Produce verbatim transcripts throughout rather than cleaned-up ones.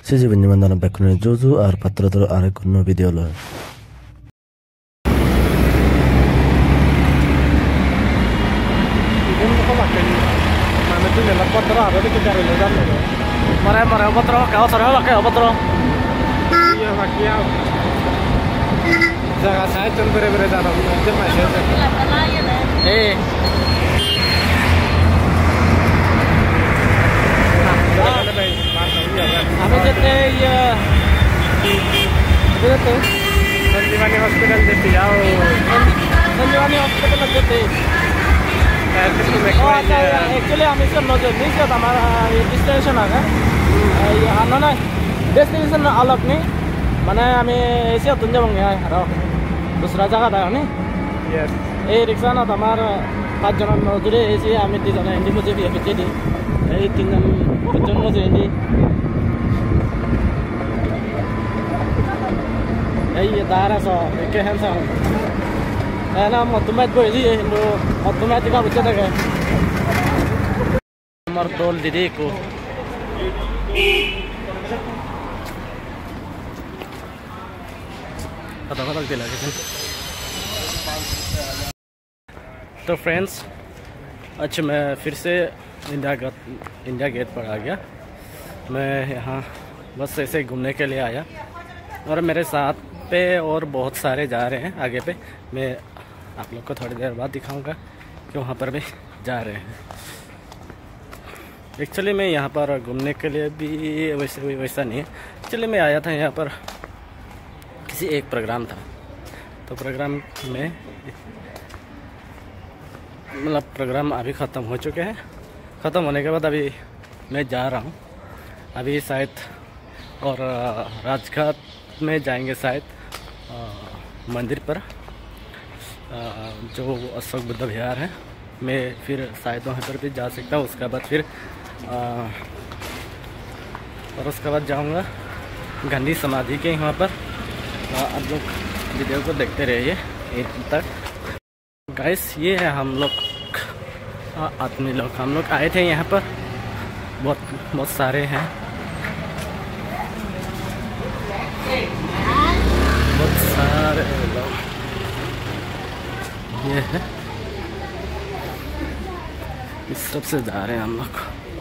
시집은 만나는 백훈의 조주 알 파트라들 아래 건너 비디오를 Jangan saya cuma beri-beri dalam macam macam. Eh. हमें जैसे ये जैसे संजीवनी हॉस्पिटल जैसे जाओ संजीवनी हॉस्पिटल जैसे एक्चुअली हम इसका नजर नहीं किया था हमारा ये डिस्टेंशन आ गया ये आना ना डेस्टिनेशन अलग नहीं मैंने हमें ऐसे तुम जाओगे यार दूसरा जगह था नहीं ये रिक्शा ना था हमारा पाँच जन मजदूर ऐसे हमें तीन जन हिंदी मुझे भी पीछे थी ये तीन जन बच्चों मुझे हिंदी ये दायरा सा एक हैं सा है ना मतुमत को इसी हिंदू मतुमत का बच्चे तक है हमारे टोल दीदी को पता पता दिला किसी तो फ्रेंड्स अच्छा मैं फिर से इंडिया गेट इंडिया गेट पर आ गया मैं यहाँ बस ऐसे घूमने के लिए आया और मेरे साथ पे और बहुत सारे जा रहे हैं आगे पे मैं आप लोग को थोड़ी देर बाद दिखाऊंगा कि वहाँ पर भी जा रहे हैं। एक्चुअली मैं यहाँ पर घूमने के लिए भी वैसे वैसा नहीं है एक्चुअली मैं आया था यहाँ पर किसी एक प्रोग्राम था तो प्रोग्राम में मतलब प्रोग्राम अभी ख़त्म हो चुके हैं ख़त्म होने के बाद अभी मैं जा रहा हूँ अभी शायद और राजघाट में जाएंगे शायद मंदिर पर जो अशोक बुद्ध विहार है मैं फिर शायद वहाँ पर भी जा सकता हूँ उसके बाद फिर और उसके बाद जाऊँगा गांधी समाधि के वहाँ पर आप लोग वीडियो को देखते रहिए एक तक गाइस ये है हम लोग आदमी लोग हम लोग आए थे यहाँ पर बहुत बहुत सारे हैं बहुत सारे लोग ये है इस सब से जा रहे हैं हम लोग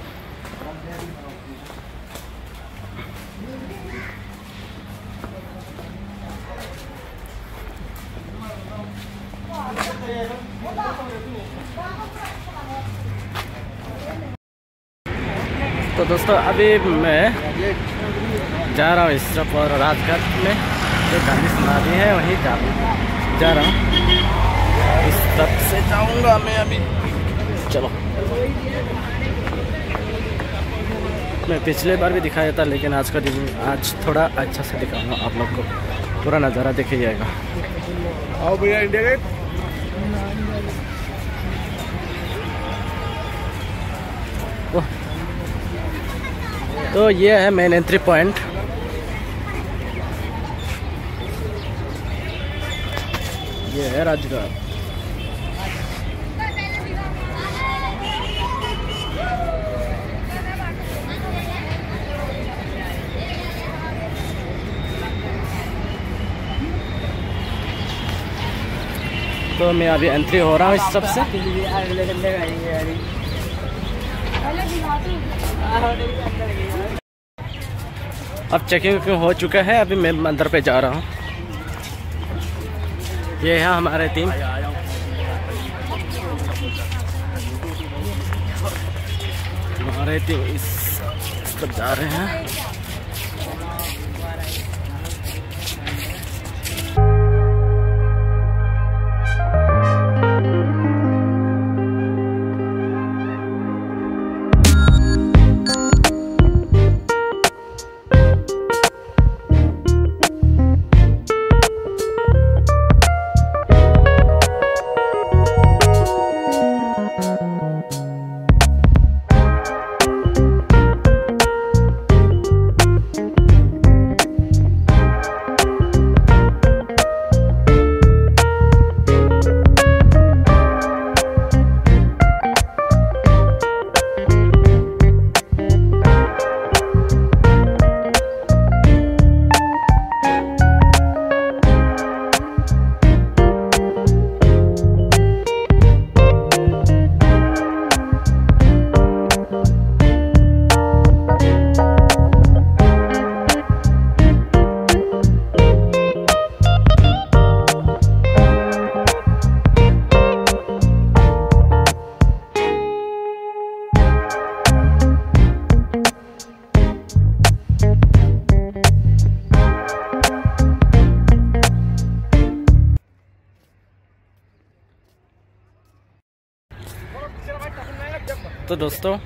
तो दोस्तों अभी मैं जा रहा हूँ इस तरफ और राजघाट में जो गांधी समाधि है वहीं जा जा रहा हूँ इस तरफ से जाऊँगा मैं अभी चलो मैं पिछले बार भी दिखाया था लेकिन आज का दिन आज थोड़ा अच्छा से दिखाऊंगा आप लोग को पूरा नज़ारा देखा जाएगा। आओ भैया इंडिया गेट तो ये है मेन एंट्री पॉइंट ये है राजघाट तो मैं अभी एंट्री हो रहा हूँ इस सब से अब चेकिंग क्यों हो चुका है अभी मैं अंदर पे जा रहा हूँ ये है हमारे टीम हमारे टीम इस तरफ जा रहे हैं। तो दोस्तों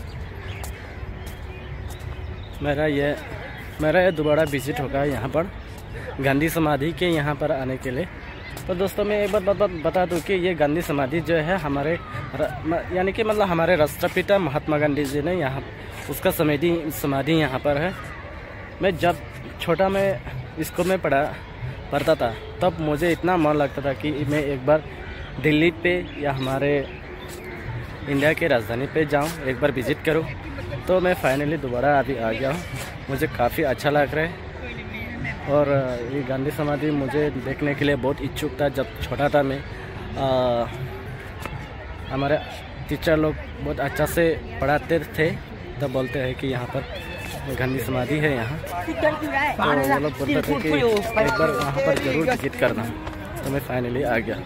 मेरा ये मेरा ये दोबारा विजिट होगा यहाँ पर गांधी समाधि के यहाँ पर आने के लिए। तो दोस्तों मैं एक बार बात बात बता दूँ कि ये गांधी समाधि जो है हमारे यानी कि मतलब हमारे राष्ट्रपिता महात्मा गांधी जी ने यहाँ उसका समाधि समाधि यहाँ पर है। मैं जब छोटा मैं स्कूल में पढ़ा पढ़ता था तब मुझे इतना मन लगता था कि मैं एक बार दिल्ली पे या हमारे इंडिया के राजधानी पे जाऊं, एक बार विज़िट करूं। तो मैं फाइनली दोबारा अभी आ गया हूं, मुझे काफ़ी अच्छा लग रहा है। और ये गांधी समाधि मुझे देखने के लिए बहुत इच्छुक था। जब छोटा था मैं आ, हमारे टीचर लोग बहुत अच्छा से पढ़ाते थे, तब बोलते हैं कि यहाँ पर गांधी समाधि है यहाँ, तो वो लोग बोलते थे कि एक बार वहाँ पर ज़रूर विजिट करना। तो मैं फाइनली आ गया।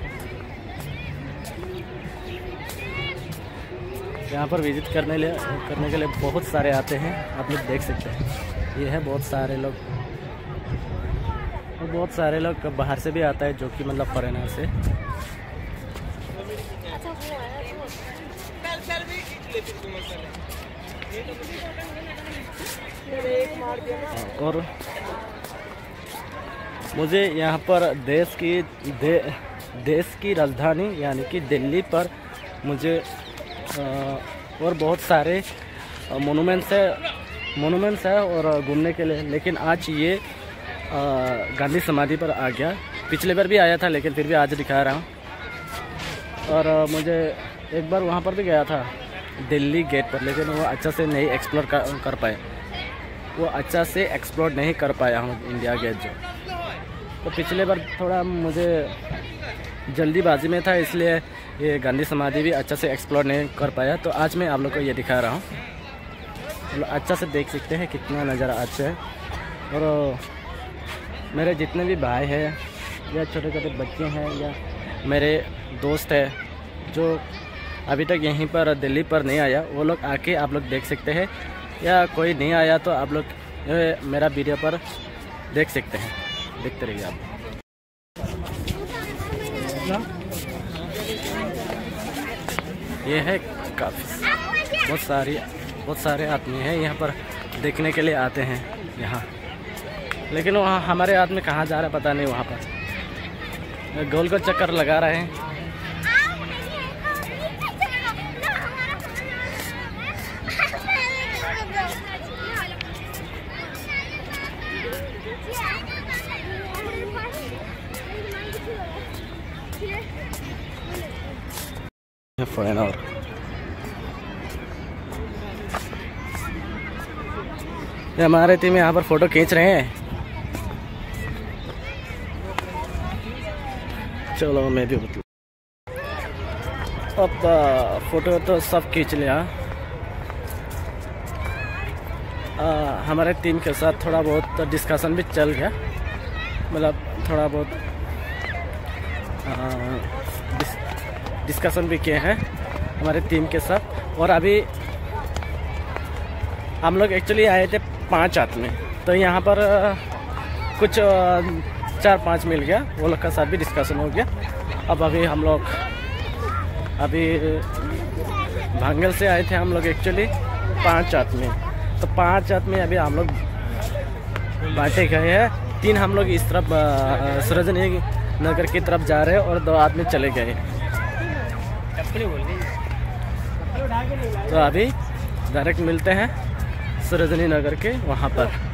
यहाँ पर विजिट करने लिए करने के लिए बहुत सारे आते हैं, आप लोग देख सकते हैं। ये है बहुत सारे लोग, और बहुत सारे लोग बाहर से भी आता है, जो कि मतलब फॉरेनर से। और मुझे यहाँ पर देश की दे, देश की राजधानी यानी कि दिल्ली पर मुझे और बहुत सारे मोनूमेंट्स है मोनूमेंट्स है और घूमने के लिए। लेकिन आज ये गांधी समाधि पर आ गया। पिछले बार भी आया था लेकिन फिर भी आज दिखा रहा हूँ। और मुझे एक बार वहाँ पर भी गया था दिल्ली गेट पर, लेकिन वो अच्छा से नहीं एक्सप्लोर कर, कर पाए वो अच्छा से एक्सप्लोर नहीं कर पाया हूँ इंडिया गेट जो। तो पिछले बार थोड़ा मुझे जल्दीबाजी में था, इसलिए ये गांधी समाधि भी अच्छा से एक्सप्लोर नहीं कर पाया। तो आज मैं आप लोग को ये दिखा रहा हूँ, मतलब अच्छा से देख सकते हैं कितना नज़ारा अच्छा है। और मेरे जितने भी भाई हैं या छोटे छोटे बच्चे हैं या मेरे दोस्त हैं जो अभी तक यहीं पर दिल्ली पर नहीं आया, वो लोग आके आप लोग देख सकते हैं। या कोई नहीं आया तो आप लोग मेरा वीडियो पर देख सकते हैं, देखते रहिए आप। ये है काफ़ी बहुत सारी बहुत सारे आदमी हैं यहाँ पर देखने के लिए आते हैं यहाँ। लेकिन वहाँ हमारे आदमी कहाँ जा रहा है पता नहीं। वहाँ पर गोल गोल चक्कर लगा रहे हैं। फॉरेनर ये हमारे टीम यहाँ पर फोटो खींच रहे हैं। चलो मैं भी बता अब फोटो तो सब खींच लिया। आ, हमारे टीम के साथ थोड़ा बहुत डिस्कशन भी चल गया, मतलब थोड़ा बहुत डिस, डिस्कशन भी किए हैं हमारे टीम के साथ। और अभी हम लोग एक्चुअली आए थे पांच आदमी, तो यहाँ पर कुछ चार पांच मिल गया, वो लोग का साथ भी डिस्कशन हो गया। अब अभी हम लोग अभी भांगल से आए थे हम लोग एक्चुअली पांच आदमी, तो पांच आदमी अभी हम लोग बांटे गए हैं। तीन हम लोग इस तरफ सरोजनी नगर की तरफ जा रहे हैं और दो आदमी चले गए। तो अभी डायरेक्ट मिलते हैं सरोजनी नगर के वहाँ पर।